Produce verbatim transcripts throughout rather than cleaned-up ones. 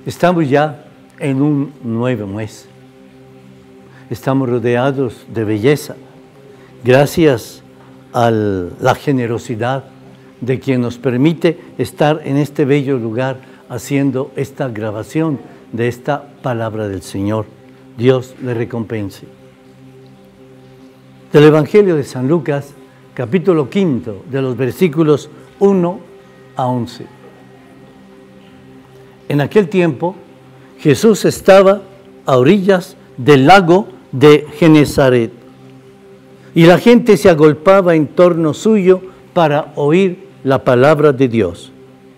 Estamos ya en un nuevo mes. Estamos rodeados de belleza, gracias a la generosidad de quien nos permite estar en este bello lugar haciendo esta grabación de esta palabra del Señor. Dios le recompense. Del Evangelio de San Lucas, capítulo quinto, de los versículos uno a once. En aquel tiempo, Jesús estaba a orillas del lago de Genezaret, y la gente se agolpaba en torno suyo para oír la palabra de Dios.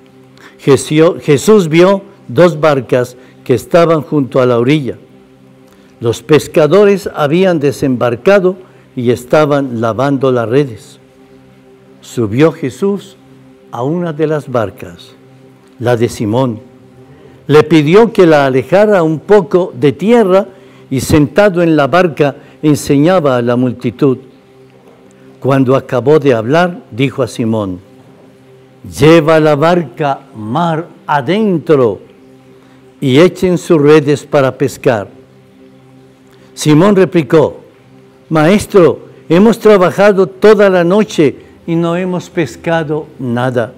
Jesús vio dos barcas que estaban junto a la orilla. Los pescadores habían desembarcado y estaban lavando las redes. Subió Jesús a una de las barcas, la de Simón. Le pidió que la alejara un poco de tierra y sentado en la barca enseñaba a la multitud. Cuando acabó de hablar, dijo a Simón: «Lleva la barca mar adentro y echen sus redes para pescar». Simón replicó: «Maestro, hemos trabajado toda la noche y no hemos pescado nada.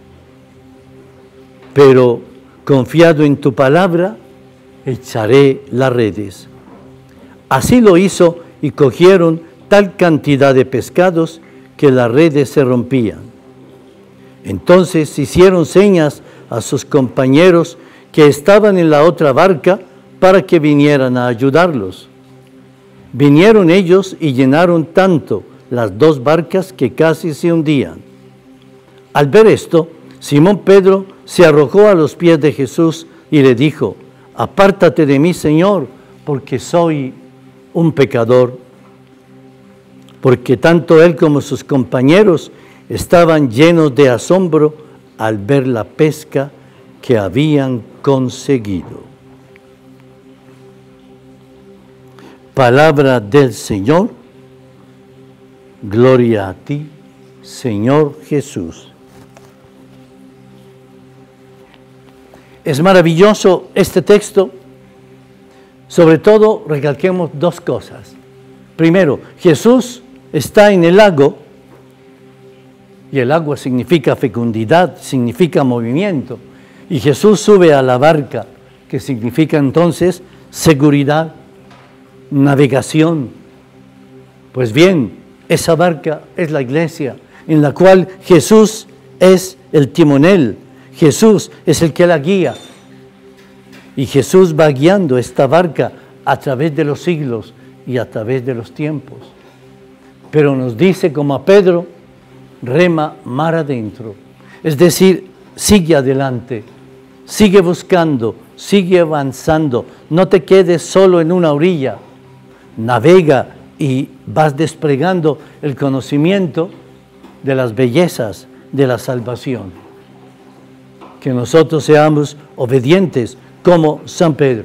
Pero, confiado en tu palabra, echaré las redes». Así lo hizo y cogieron tal cantidad de pescados que las redes se rompían. Entonces hicieron señas a sus compañeros que estaban en la otra barca para que vinieran a ayudarlos. Vinieron ellos y llenaron tanto las dos barcas que casi se hundían. Al ver esto, Simón Pedro se arrojó a los pies de Jesús y le dijo: «Apártate de mí, Señor, porque soy un pecador». Porque tanto él como sus compañeros estaban llenos de asombro al ver la pesca que habían conseguido. Palabra del Señor. Gloria a ti, Señor Jesús. Es maravilloso este texto. Sobre todo, recalquemos dos cosas. Primero, Jesús está en el lago, y el agua significa fecundidad, significa movimiento. Y Jesús sube a la barca, que significa entonces seguridad, navegación. Pues bien, esa barca es la iglesia, en la cual Jesús es el timonel, Jesús es el que la guía. Y Jesús va guiando esta barca a través de los siglos y a través de los tiempos. Pero nos dice, como a Pedro, rema mar adentro. Es decir, sigue adelante, sigue buscando, sigue avanzando. No te quedes solo en una orilla. Navega y vas desplegando el conocimiento de las bellezas de la salvación. Que nosotros seamos obedientes como San Pedro.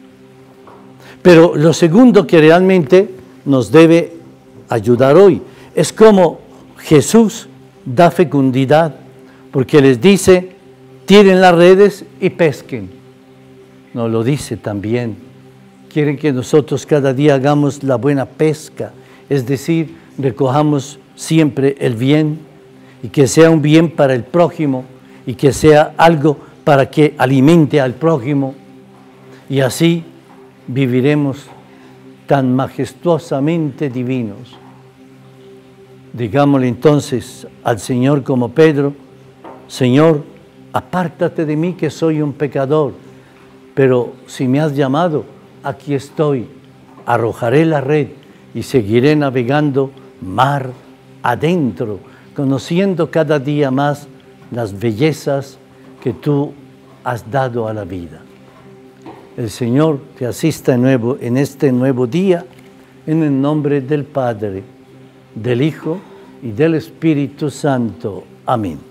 Pero lo segundo que realmente nos debe ayudar hoy es cómo Jesús da fecundidad, porque les dice: tiren las redes y pesquen. Nos lo dice también. Quieren que nosotros cada día hagamos la buena pesca, es decir, recojamos siempre el bien, y que sea un bien para el prójimo, y que sea algo para que alimente al prójimo, y así viviremos tan majestuosamente divinos. Digámosle entonces al Señor como Pedro: Señor, apártate de mí que soy un pecador, pero si me has llamado, aquí estoy, arrojaré la red y seguiré navegando mar adentro, conociendo cada día más las bellezas que tú has dado a la vida. El Señor te asista de nuevo en este nuevo día, en el nombre del Padre, del Hijo y del Espíritu Santo. Amén.